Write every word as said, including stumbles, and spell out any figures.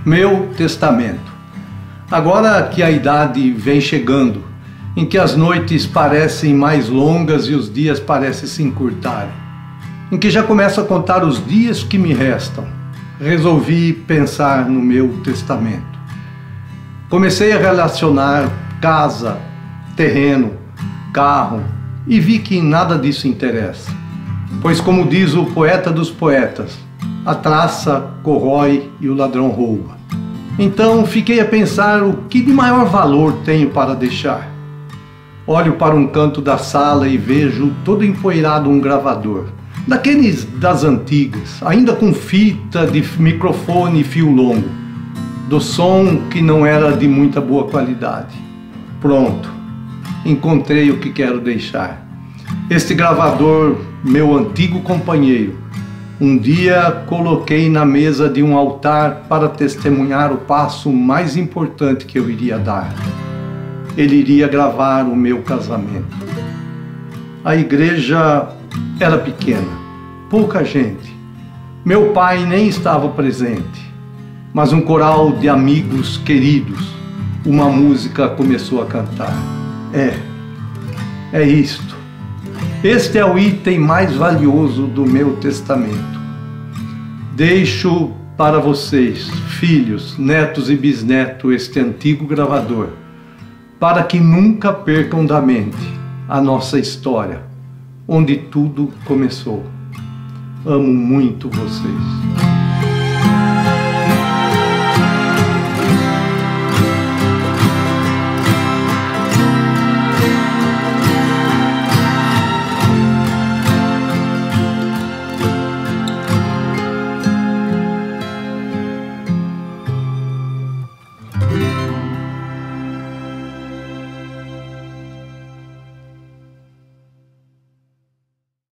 Meu testamento. Agora que a idade vem chegando, em que as noites parecem mais longas e os dias parecem se encurtarem, em que já começo a contar os dias que me restam, resolvi pensar no meu testamento. Comecei a relacionar casa, terreno, carro e vi que nada disso interessa, pois, como diz o poeta dos poetas, a traça corrói e o ladrão rouba. Então fiquei a pensar o que de maior valor tenho para deixar. Olho para um canto da sala e vejo todo empoeirado um gravador, daqueles das antigas, ainda com fita de microfone e fio longo, do som que não era de muita boa qualidade. Pronto, encontrei o que quero deixar. Este gravador, meu antigo companheiro, um dia coloquei na mesa de um altar para testemunhar o passo mais importante que eu iria dar. Ele iria gravar o meu casamento. A igreja era pequena, pouca gente. Meu pai nem estava presente, mas um coral de amigos queridos, uma música começou a cantar. É, é isto. Este é o item mais valioso do meu testamento. Deixo para vocês, filhos, netos e bisnetos, este antigo gravador, para que nunca percam da mente a nossa história, onde tudo começou. Amo muito vocês.